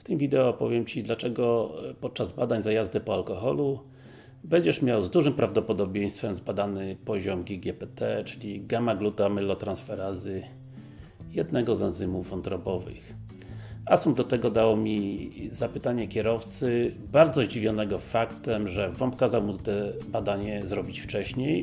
tym wideo opowiem Ci, dlaczego podczas badań za jazdę po alkoholu będziesz miał z dużym prawdopodobieństwem zbadany poziom GGPT, czyli gamma-glutamylotransferazy, jednego z enzymów wątrobowych. Asumpt do tego dało mi zapytanie kierowcy, bardzo zdziwionego faktem, że WOMP kazał mu te badanie zrobić wcześniej.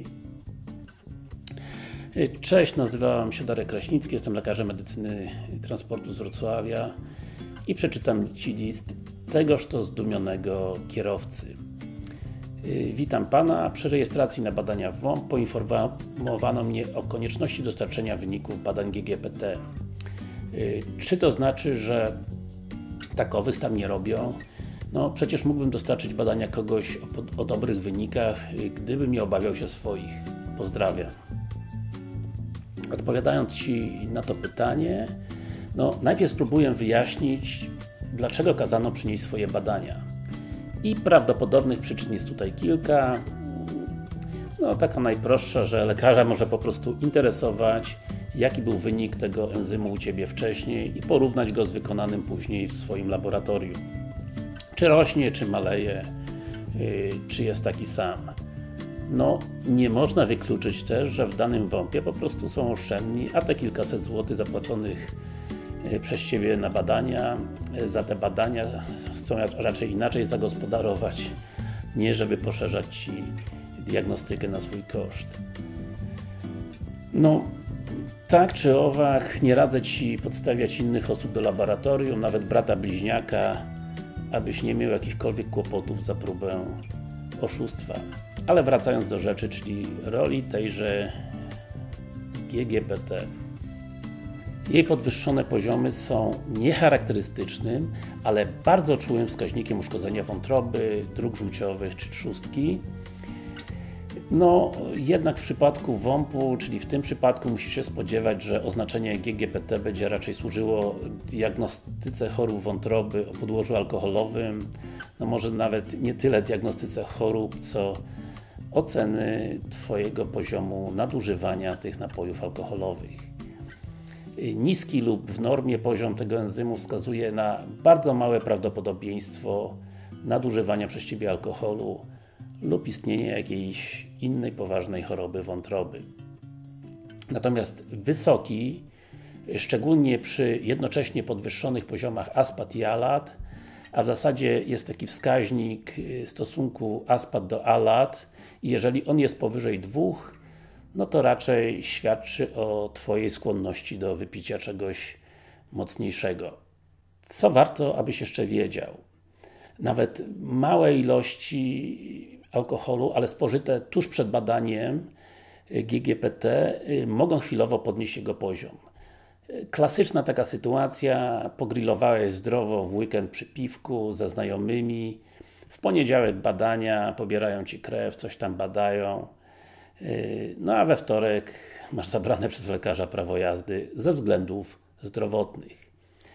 Cześć, nazywam się Darek Kraśnicki, jestem lekarzem medycyny transportu z Wrocławia i przeczytam Ci list tegoż to zdumionego kierowcy. Witam Pana. Przy rejestracji na badania WOMP poinformowano mnie o konieczności dostarczenia wyników badań GGPT. Czy to znaczy, że takowych tam nie robią? No przecież mógłbym dostarczyć badania kogoś o dobrych wynikach, gdybym nie obawiał się swoich. Pozdrawiam. Odpowiadając Ci na to pytanie, najpierw spróbuję wyjaśnić, dlaczego kazano przynieść swoje badania. I prawdopodobnych przyczyn jest tutaj kilka. Taka najprostsza, że lekarza może po prostu interesować, jaki był wynik tego enzymu u Ciebie wcześniej i porównać go z wykonanym później w swoim laboratorium. Czy rośnie, czy maleje, czy jest taki sam. Nie można wykluczyć też, że w danym WOMP-ie po prostu są oszczędni, a te kilkaset złotych zapłaconych przez Ciebie na badania, za te badania chcą raczej inaczej zagospodarować, nie żeby poszerzać Ci diagnostykę na swój koszt. Tak czy owak, nie radzę Ci podstawiać innych osób do laboratorium, nawet brata bliźniaka, abyś nie miał jakichkolwiek kłopotów za próbę oszustwa. Ale wracając do rzeczy, czyli roli tejże GGPT. Jej podwyższone poziomy są niecharakterystycznym, ale bardzo czułym wskaźnikiem uszkodzenia wątroby, dróg żółciowych czy trzustki. Jednak w przypadku WOMP-u, czyli w tym przypadku musisz się spodziewać, że oznaczenie GGPT będzie raczej służyło diagnostyce chorób wątroby o podłożu alkoholowym, może nawet nie tyle diagnostyce chorób, co oceny Twojego poziomu nadużywania tych napojów alkoholowych. Niski lub w normie poziom tego enzymu wskazuje na bardzo małe prawdopodobieństwo nadużywania przez Ciebie alkoholu lub istnienia jakiejś innej poważnej choroby wątroby. Natomiast wysoki, szczególnie przy jednocześnie podwyższonych poziomach aspat i alat, a w zasadzie jest taki wskaźnik stosunku aspat do alat i jeżeli on jest powyżej 2, to raczej świadczy o Twojej skłonności do wypicia czegoś mocniejszego. Co warto, abyś jeszcze wiedział? Nawet małe ilości alkoholu, ale spożyte tuż przed badaniem GGPT mogą chwilowo podnieść jego poziom. Klasyczna taka sytuacja, pogrillowałeś zdrowo w weekend przy piwku ze znajomymi, w poniedziałek badania, pobierają Ci krew, coś tam badają, a we wtorek masz zabrane przez lekarza prawo jazdy ze względów zdrowotnych.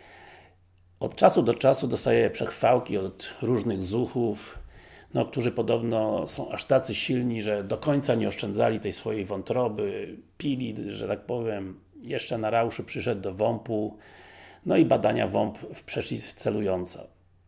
Od czasu do czasu dostaję przechwałki od różnych zuchów, którzy podobno są aż tacy silni, że do końca nie oszczędzali tej swojej wątroby, pili, że tak powiem, jeszcze na rauszy przyszedł do WOMP-u, i badania WOMP przeszli celująco.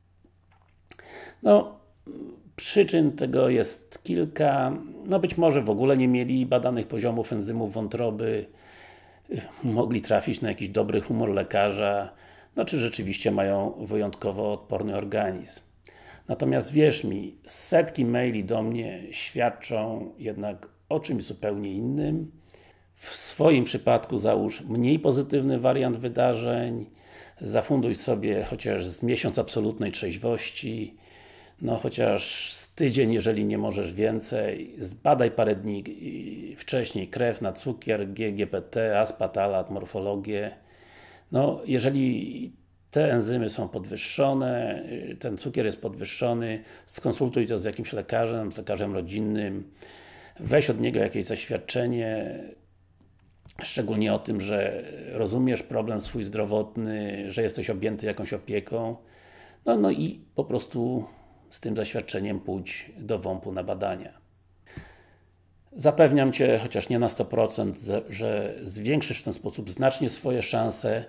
Przyczyn tego jest kilka, być może w ogóle nie mieli badanych poziomów enzymów wątroby, mogli trafić na jakiś dobry humor lekarza, czy rzeczywiście mają wyjątkowo odporny organizm. Natomiast wierz mi, setki maili do mnie świadczą jednak o czymś zupełnie innym. W swoim przypadku załóż mniej pozytywny wariant wydarzeń, zafunduj sobie chociaż z miesiąc absolutnej trzeźwości, chociaż z tydzień, jeżeli nie możesz więcej, zbadaj parę dni wcześniej krew na cukier, GGPT, aspat, alat, morfologię. Jeżeli te enzymy są podwyższone, ten cukier jest podwyższony, skonsultuj to z jakimś lekarzem, z lekarzem rodzinnym, weź od niego jakieś zaświadczenie, szczególnie o tym, że rozumiesz problem swój zdrowotny, że jesteś objęty jakąś opieką, i po prostu z tym zaświadczeniem pójdź do WOMP-u na badania. Zapewniam Cię, chociaż nie na 100%, że zwiększysz w ten sposób znacznie swoje szanse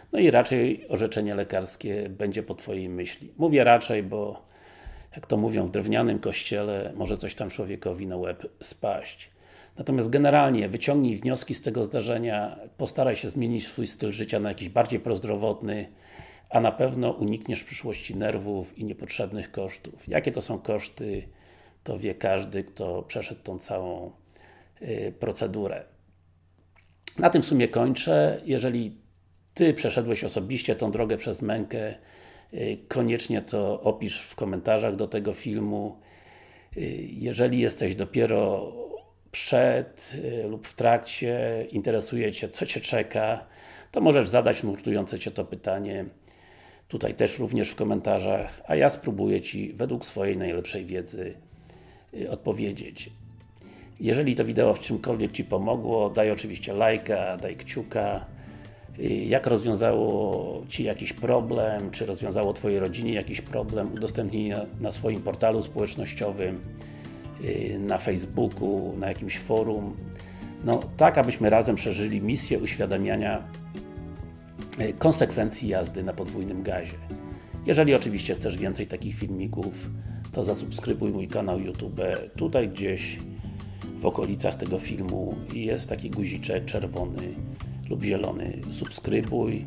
no i raczej orzeczenie lekarskie będzie po Twojej myśli. Mówię raczej, bo jak to mówią w drewnianym kościele, może coś tam człowiekowi na łeb spaść. Natomiast generalnie wyciągnij wnioski z tego zdarzenia, postaraj się zmienić swój styl życia na jakiś bardziej prozdrowotny, a na pewno unikniesz w przyszłości nerwów i niepotrzebnych kosztów. Jakie to są koszty, to wie każdy, kto przeszedł tą całą procedurę. Na tym w sumie kończę. Jeżeli Ty przeszedłeś osobiście tą drogę przez mękę, koniecznie to opisz w komentarzach do tego filmu. Jeżeli jesteś dopiero przed lub w trakcie, interesuje Cię, co Cię czeka, to możesz zadać nurtujące Cię to pytanie tutaj też również w komentarzach, a ja spróbuję Ci według swojej najlepszej wiedzy odpowiedzieć. Jeżeli to wideo w czymkolwiek Ci pomogło, daj oczywiście lajka, daj kciuka. Jak rozwiązało Ci jakiś problem, czy rozwiązało Twojej rodzinie jakiś problem, udostępnij na swoim portalu społecznościowym, na Facebooku, na jakimś forum. No tak, abyśmy razem przeżyli misję uświadamiania konsekwencji jazdy na podwójnym gazie. Jeżeli oczywiście chcesz więcej takich filmików, to zasubskrybuj mój kanał YouTube. Tutaj gdzieś w okolicach tego filmu jest taki guziczek czerwony lub zielony. Subskrybuj.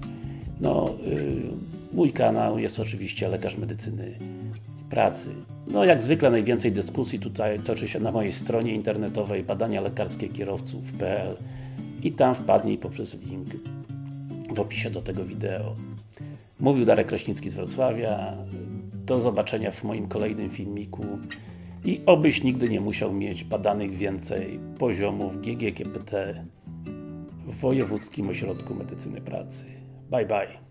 Mój kanał jest oczywiście Lekarz Medycyny Pracy. No jak zwykle najwięcej dyskusji tutaj toczy się na mojej stronie internetowej badanialekarskiekierowców.pl i tam wpadnij poprzez link w opisie do tego wideo. Mówił Darek Kraśnicki z Wrocławia. Do zobaczenia w moim kolejnym filmiku i obyś nigdy nie musiał mieć badanych więcej poziomów GGKPT w Wojewódzkim Ośrodku Medycyny Pracy. Bye bye.